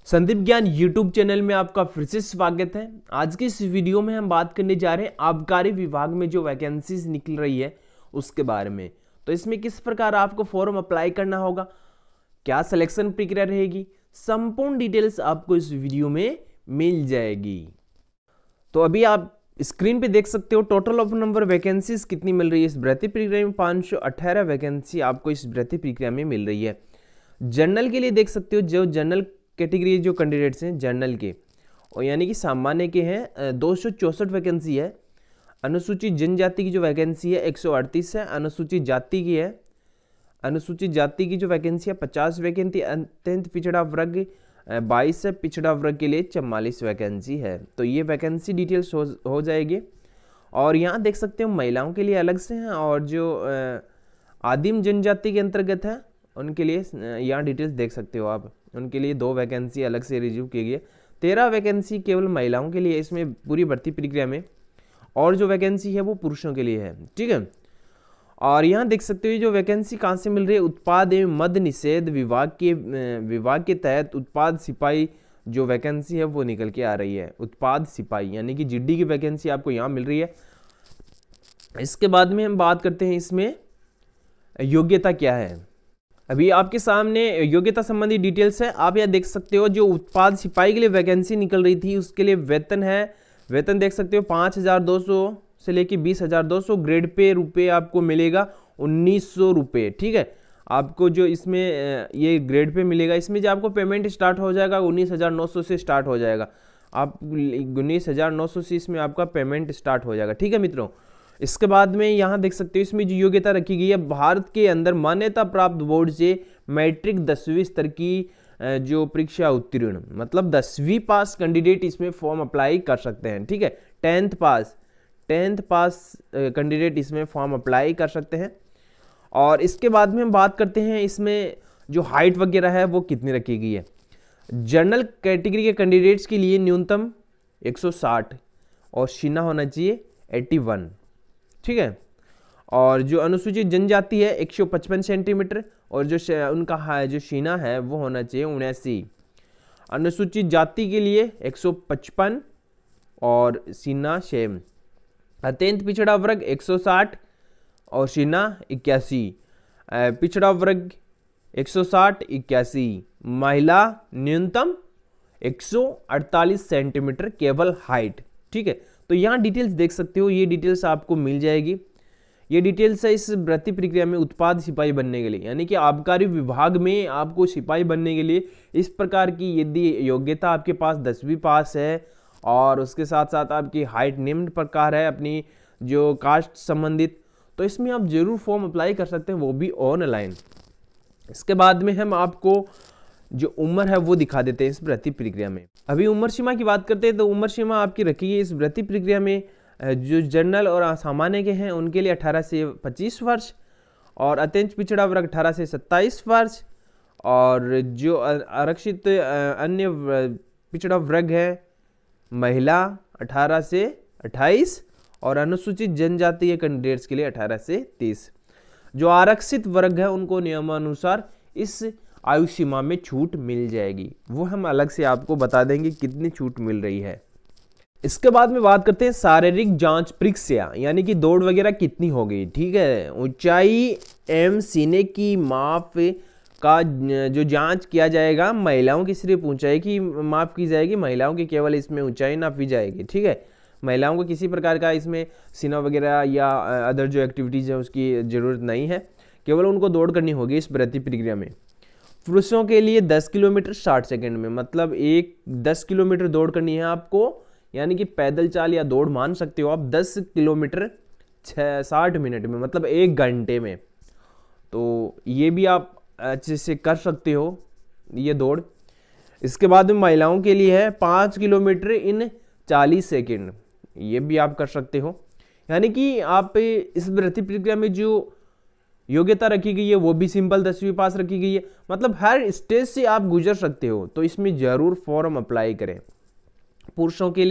संदीप ज्ञान YouTube channel में आपका फिर से स्वागत है। आज की इस वीडियो में हम बात करने जा रहे हैं आबकारी विभाग में जो वैकेंसीज निकल रही है उसके बारे में। तो इसमें किस प्रकार आपको फॉर्म अप्लाई करना होगा, क्या सिलेक्शन प्रक्रिया रहेगी, संपूर्ण डिटेल्स आपको इस वीडियो में मिल जाएगी। तो अभी आप स्क्रीन पे देख सकते हो टोटल ऑफ नंबर वैकेंसीज कितनी मिल रही है इस भर्ती प्रक्रिया में। 518 वैकेंसी आपको इस भर्ती प्रक्रिया में मिल रही है। जनरल के लिए देख सकते हो, जो जनरल कैटेगरी जो कैंडिडेट्स हैं जनरल के और यानी कि सामान्य के हैं 264 वैकेंसी है। अनुसूचित जनजाति की जो वैकेंसी है 138 है। अनुसूचित जाति की है, अनुसूचित जाति की जो वैकेंसी है 50 वैकेंसी। अत्यंत पिछड़ा वर्ग 22 है। पिछड़ा वर्ग के लिए 44 वैकेंसी है। तो ये वैकेंसी डिटेल्स हो जाएगी। और यहाँ देख सकते हो महिलाओं के लिए अलग से हैं और जो आदिम जनजाति के अंतर्गत है उनके लिए यहाँ डिटेल्स देख सकते हो आप। उनके लिए 2 वैकेंसी अलग से रिजर्व की गई है। 13 वैकेंसी केवल महिलाओं के लिए इसमें पूरी भर्ती प्रक्रिया में, और जो वैकेंसी है वो पुरुषों के लिए है। ठीक है। और यहाँ देख सकते हो जो वैकेंसी कहाँ से मिल रही है, उत्पाद एवं मद्य निषेध विभाग के तहत उत्पाद सिपाही जो वैकेंसी है वो निकल के आ रही है। उत्पाद सिपाही यानी कि जीडी की वैकेंसी आपको यहाँ मिल रही है। इसके बाद में हम बात करते हैं इसमें योग्यता क्या है। अभी आपके सामने योग्यता संबंधी डिटेल्स है। आप यहाँ देख सकते हो जो उत्पाद सिपाही के लिए वैकेंसी निकल रही थी उसके लिए वेतन है, वेतन देख सकते हो 5,200 से लेके 20,200। ग्रेड पे रुपये आपको मिलेगा 1,900 रुपये। ठीक है। आपको जो इसमें ये ग्रेड पे मिलेगा, इसमें जो आपको पेमेंट स्टार्ट हो जाएगा 19,900 से स्टार्ट हो जाएगा। आप 19,900 से इसमें आपका पेमेंट स्टार्ट हो जाएगा। ठीक है मित्रों। इसके बाद में यहाँ देख सकते हो इसमें जो योग्यता रखी गई है, भारत के अंदर मान्यता प्राप्त बोर्ड से मैट्रिक 10वीं स्तर की जो परीक्षा उत्तीर्ण, मतलब 10वीं पास कैंडिडेट इसमें फॉर्म अप्लाई कर सकते हैं। ठीक है। 10th पास कैंडिडेट इसमें फॉर्म अप्लाई कर सकते हैं। और इसके बाद में हम बात करते हैं इसमें जो हाइट वगैरह है वो कितनी रखी गई है। जनरल कैटेगरी के कैंडिडेट्स के लिए न्यूनतम 160 और सीना होना चाहिए 81। ठीक है। और जो अनुसूचित जनजाति है 155 सेंटीमीटर और जो उनका जो सीना है वो होना चाहिए 79। अनुसूचित जाति के लिए 155 और सीना सेम। अत्यंत पिछड़ा वर्ग 160 और सीना 81। पिछड़ा वर्ग 160 81। महिला न्यूनतम 148 सेंटीमीटर केवल हाइट। ठीक है। तो यहाँ डिटेल्स देख सकते हो, ये डिटेल्स आपको मिल जाएगी। ये डिटेल्स है इस भर्ती प्रक्रिया में उत्पाद सिपाही बनने के लिए, यानी कि आबकारी विभाग में आपको सिपाही बनने के लिए इस प्रकार की यदि योग्यता आपके पास 10वीं पास है और उसके साथ साथ आपकी हाइट निम्न प्रकार है अपनी जो कास्ट संबंधित, तो इसमें आप जरूर फॉर्म अप्लाई कर सकते हैं, वो भी ऑनलाइन। इसके बाद में हम आपको जो उम्र है वो दिखा देते हैं इस भर्ती प्रक्रिया में। अभी उम्र सीमा की बात करते हैं तो उम्र सीमा आपकी रखी है इस भर्ती प्रक्रिया में जो जनरल और सामान्य के हैं उनके लिए 18 से 25 वर्ष और अत्यंत पिछड़ा वर्ग 18 से 27 वर्ष और जो आरक्षित अन्य पिछड़ा वर्ग है महिला 18 से 28 और अनुसूचित जनजाति के कैंडिडेट्स के लिए 18 से 30। जो आरक्षित वर्ग है उनको नियमानुसार इस आयु सीमा में छूट मिल जाएगी, वो हम अलग से आपको बता देंगे कितनी छूट मिल रही है। इसके बाद में बात करते हैं शारीरिक जांच परीक्षा, यानी कि दौड़ वगैरह कितनी होगी। ठीक है। ऊंचाई एवं सीने की माप का जो जांच किया जाएगा, महिलाओं की सिर्फ ऊंचाई की माप की जाएगी, महिलाओं की केवल इसमें ऊंचाई नापी जाएगी। ठीक है। महिलाओं को किसी प्रकार का इसमें सीना वगैरह या अदर जो एक्टिविटीज है उसकी जरूरत नहीं है, केवल उनको दौड़ करनी होगी इस भर्ती प्रक्रिया में। पुरुषों के लिए 10 किलोमीटर 60 सेकंड में, मतलब 10 किलोमीटर दौड़ करनी है आपको, यानी कि पैदल चाल या दौड़ मान सकते हो आप 10 किलोमीटर 60 मिनट में, मतलब 1 घंटे में। तो ये भी आप अच्छे से कर सकते हो ये दौड़। इसके बाद में महिलाओं के लिए है 5 किलोमीटर इन 40 सेकंड, ये भी आप कर सकते हो। यानी कि आप इस भर्ती प्रक्रिया में जो योग्यता रखी गई है वो भी सिंपल 10वीं पास रखी गई है, मतलब हर स्टेज से आप गुजर सकते हो। तो इसमें जरूर फॉर्म अप्लाई करें। पुरुषों के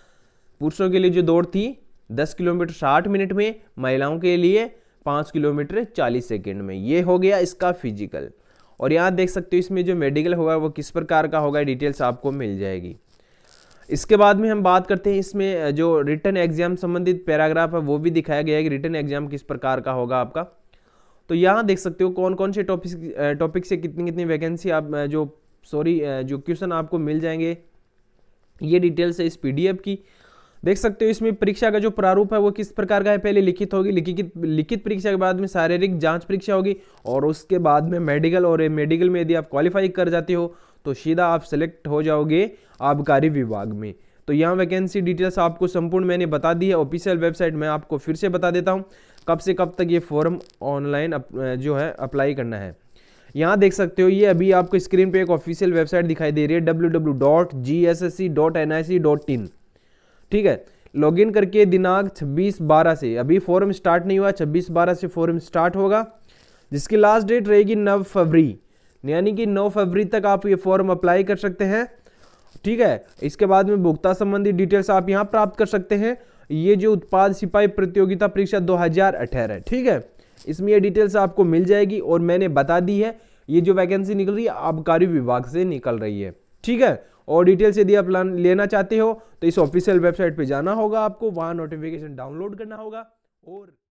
लिए जो दौड़ थी 10 किलोमीटर 60 मिनट में, महिलाओं के लिए 5 किलोमीटर 40 सेकंड में। ये हो गया इसका फिजिकल। और यहाँ देख सकते हो इसमें जो मेडिकल होगा वो किस प्रकार का होगा, डिटेल्स आपको मिल जाएगी। इसके बाद में हम बात करते हैं इसमें जो रिटन एग्जाम संबंधित पैराग्राफ है वो भी दिखाया गया है कि रिटन एग्जाम किस प्रकार का होगा आपका। तो यहाँ देख सकते हो कौन कौन से टॉपिक से कितनी कितनी वैकेंसी आप जो क्वेश्चन आपको मिल जाएंगे, ये डिटेल्स है इस पीडीएफ की। देख सकते हो इसमें परीक्षा का जो प्रारूप है वो किस प्रकार का है, पहले लिखित होगी, लिखित परीक्षा के बाद में शारीरिक जांच परीक्षा होगी और उसके बाद में मेडिकल, और मेडिकल में यदि आप क्वालिफाई कर जाते हो तो सीधा आप सेलेक्ट हो जाओगे आबकारी विभाग में। तो यहाँ वैकेंसी डिटेल्स आपको संपूर्ण मैंने बता दी है। ऑफिशियल वेबसाइट में आपको फिर से बता देता हूँ कब से कब तक ये फॉर्म ऑनलाइन जो है अप्लाई करना है। यहाँ देख सकते हो ये अभी आपको स्क्रीन पे एक ऑफिशियल वेबसाइट दिखाई दे रही है www.gssc.nic.in। ठीक है, लॉगिन करके दिनांक 26/12 से, अभी फॉर्म स्टार्ट नहीं हुआ, 26/12 से फॉर्म स्टार्ट होगा, जिसकी लास्ट डेट रहेगी 9 फरवरी, यानी कि 9 फरवरी तक आप ये फॉर्म अप्लाई कर सकते हैं। ठीक है, इसके बाद में भुगतान संबंधी डिटेल्स आप यहाँ प्राप्त कर सकते हैं। ये जो उत्पाद सिपाही प्रतियोगिता परीक्षा 2018, ठीक है, इसमें ये डिटेल्स आपको मिल जाएगी और मैंने बता दी है ये जो वैकेंसी निकल रही है आबकारी विभाग से निकल रही है। ठीक है, और डिटेल्स यदि आप लेना चाहते हो तो इस ऑफिशियल वेबसाइट पे जाना होगा आपको, वहां नोटिफिकेशन डाउनलोड करना होगा और